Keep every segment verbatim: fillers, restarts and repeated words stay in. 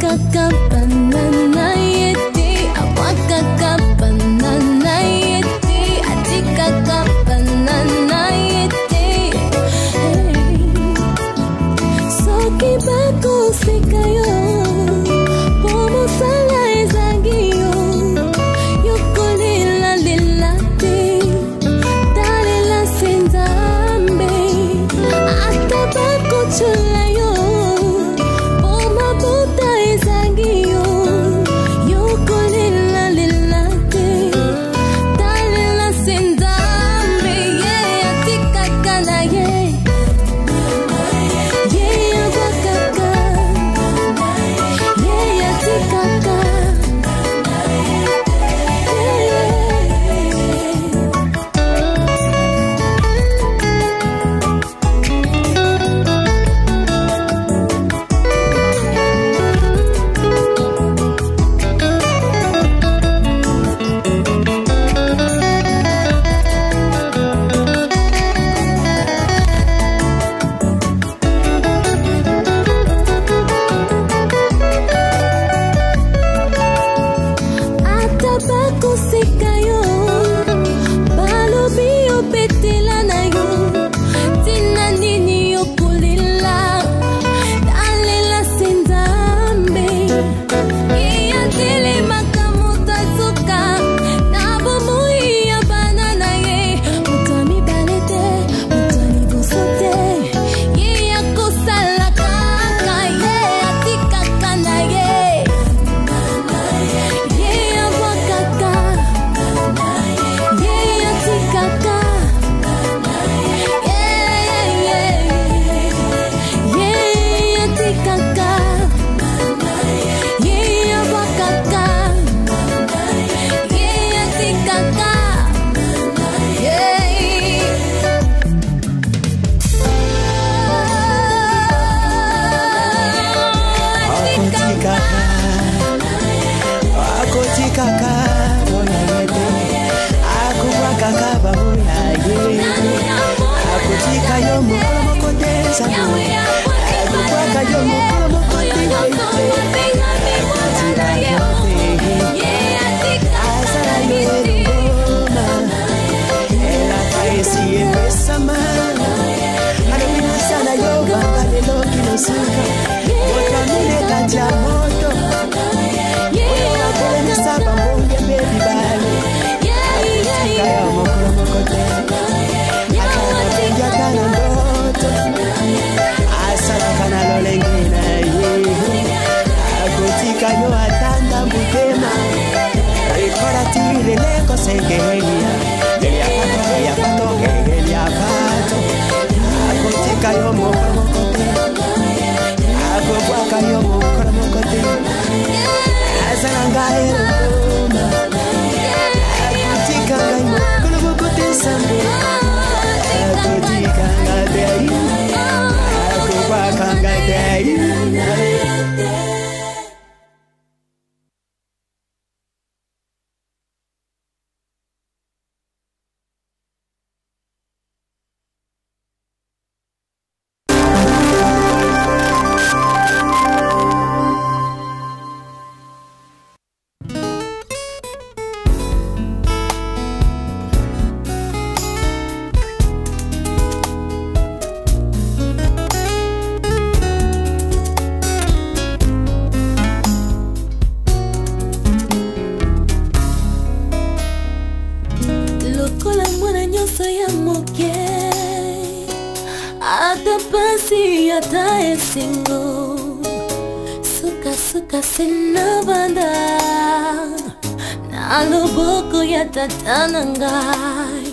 Tatanangai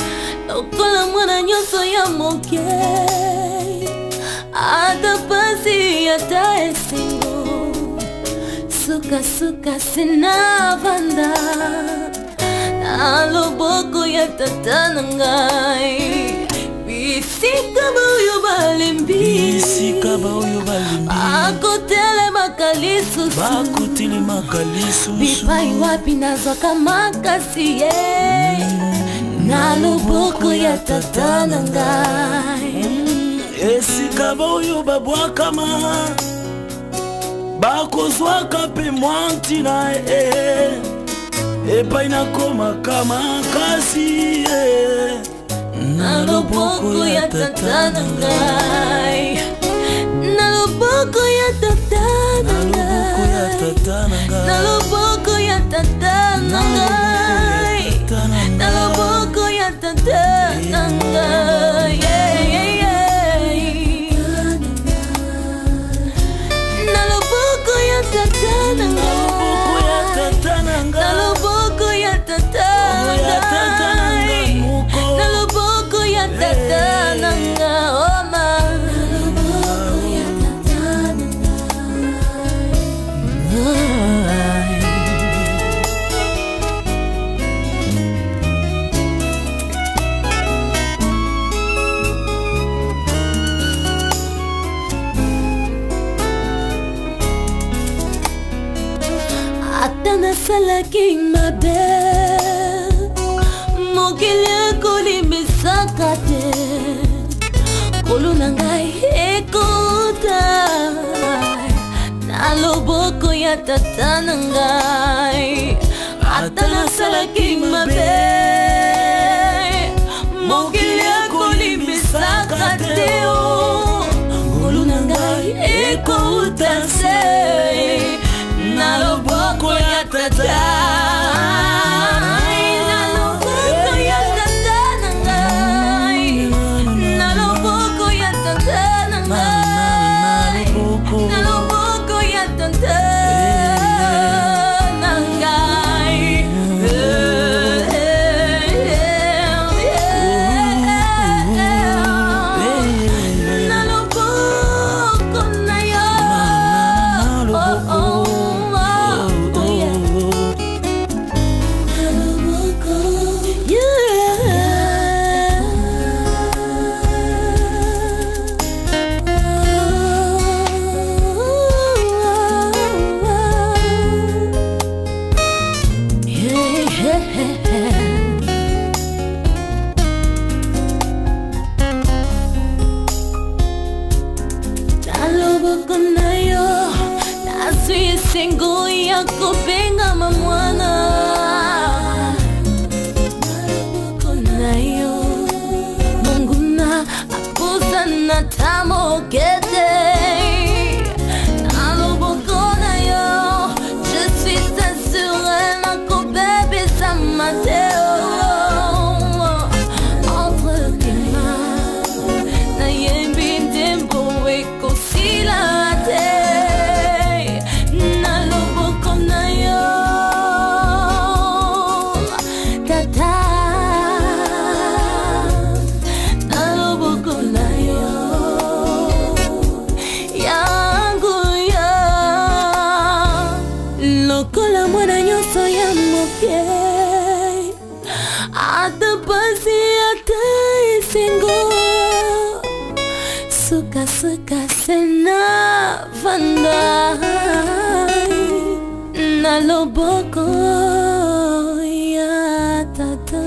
Okola mwana nyoso ya moke Ada pasi ya taesingo Suka suka sina banda Nalo boko ya tatanangai Bisika bauyo balimbi Bisika bauyo balimbi Akotele makalisu Bakotele makalisu Bipai wapi nazoka makasi ye Nalo boko ya tatanangai Esika bauyo babwakama bakozwaka pe mwantina eh epai nakoma kama kasi eh na loboko ya tata na ngai na loboko ya tata na ngai na loboko ya tata na ngai na loboko ya tata na ngai na loboko ya tata na ngai na loboko ya tata Atana salaki mabe mokili ekolimbisaka te kolo na ngai ekota na loboko ya tata na ngai atana salaki mabe mokili ekolimbisaka te kolo na ngai ekota se na loboko ya tata na loboko ya tata na ngai na loboko ya tata na ngai na loboko ya tata na ngai na loboko na yo oh oh Sengo ya kupenga mamwana na yo Mungu na akusa na tamo kete na loboko na yo je suis assuré na kubebe sa mateo entre tes mains na yembi tempo ekosila te Lokola mwana nyonso ya moke ata pasi ata esengo suka suka sena vanda na loboko ya tata.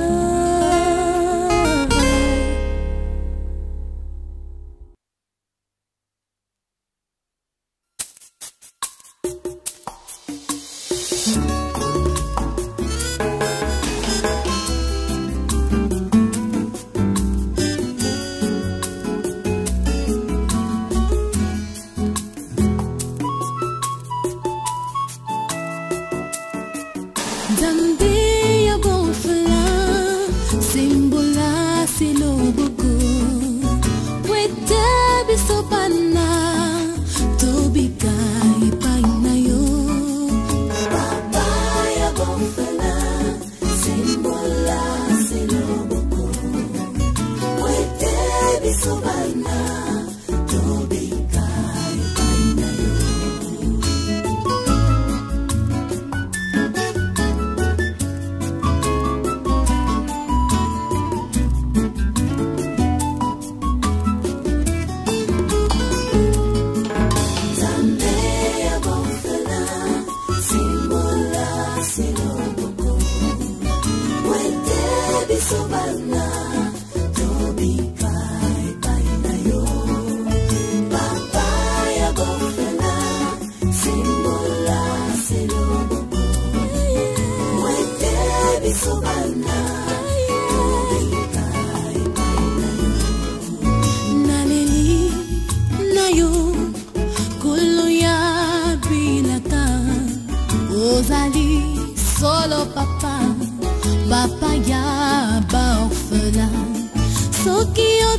Zambia bonfla simbola silobuku wete bisopana tobika ipaina yo baba ya bonfla simbola silobuku wete bisopana tobika ipaina yo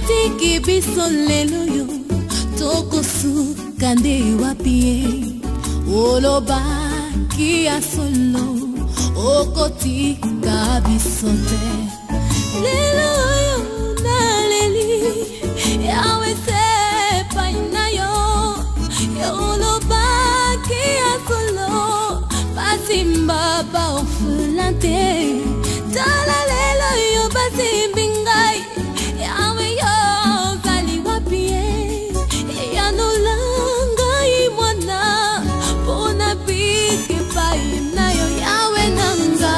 Botiki biso lelo yo tokosu kande wapie oloba kia solo okotika biso te lelo yo naleli yawe se paina yo oloba kia solo basimba ba ofulante tala lelo yo basimbingai yawe yo zali wapie ya no langa imwana pona pike paina yo yawe nanga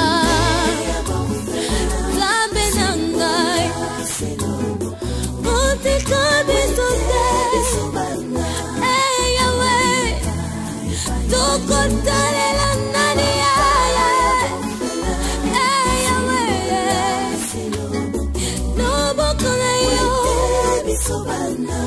zambe nanga motika bisote eh yawe tokotalela nani yawe eh yawe no bokona yo bisobana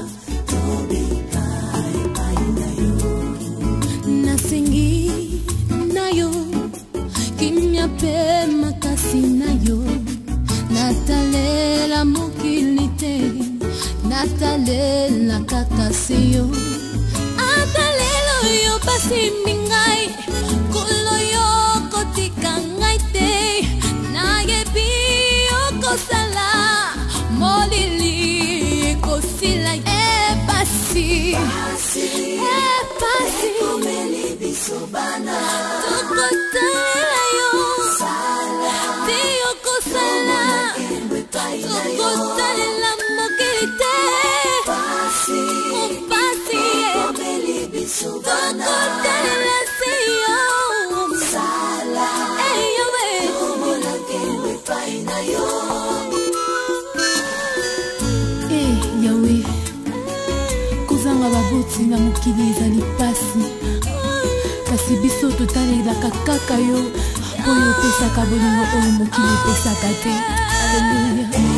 tobikai paina yo nasingi nayo kimya pe makasi nayo natalela mokilite natalela kakasiyo atalelo yo basimbingai kulo yo kotika ngai te nayebi okosala molili kosila epasi epasi komeli bisobana tokotalela yo te okosala tokotalela mokilite opasi komeli bisobana tokotalela siyo sala eyowe komona kewe paina yo. Eh yawe kozanga babuti na mokili ezali pasi kasi biso totalelaka kaka yo oyo opesaka bolingo oyo mokili epesaka te. Alleluya.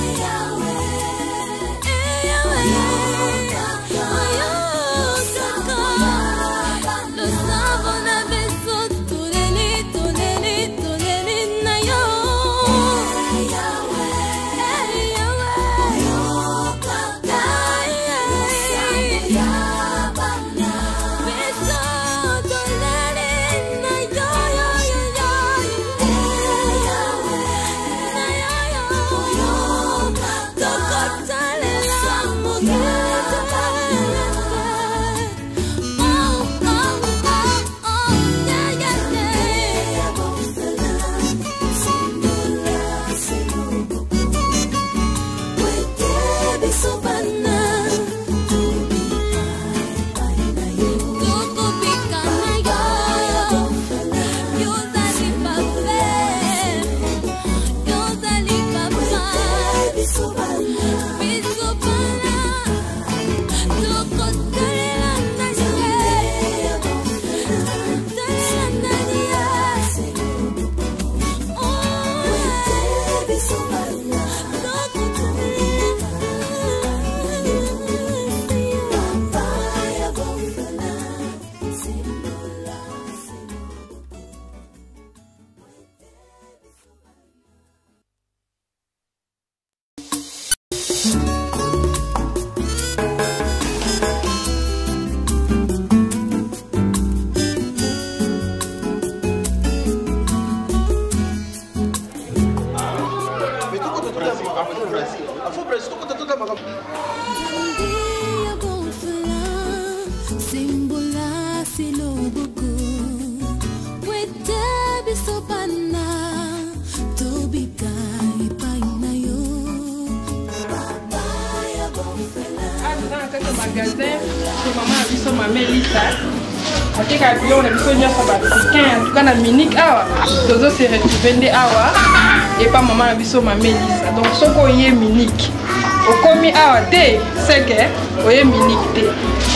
Se retrouver awa et pas maman la biso ma Mélissa donc ce qu'on y est minique au commis awa te c'est que on est minique te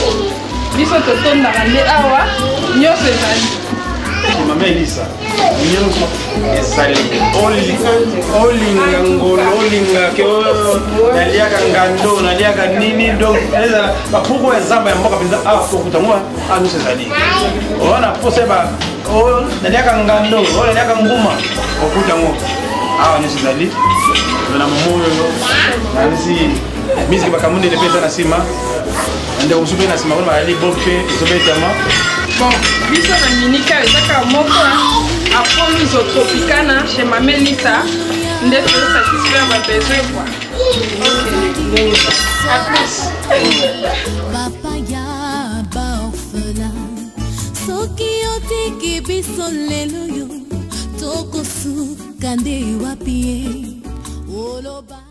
biso to ton na rande awa nyo se zali ma Mélissa nyo esali oli oli ngolo oli ngakyo nalia kangando nalia kanini donc eza ba poko ezamba ya mboka pinza awa ko kutamwa anu se zali ona pose ba oh nalia kangando oh nalia kanguma okuta ngo awa nyonso ezali na momo oyo nalisi misiki bakamundi ele mpe eza na nsima ndeko mosusu mpe na nsima kuna bayali bo mpe ezobetama. Bon, biso na minika ezaka moko apomi Zotropicana chez Mame Lisa nde to satisfaire ba besoin quoi. OK. À plus. Papa ya ba orphelin soki otiki biso lelo yo tokosuka nde wapi oloba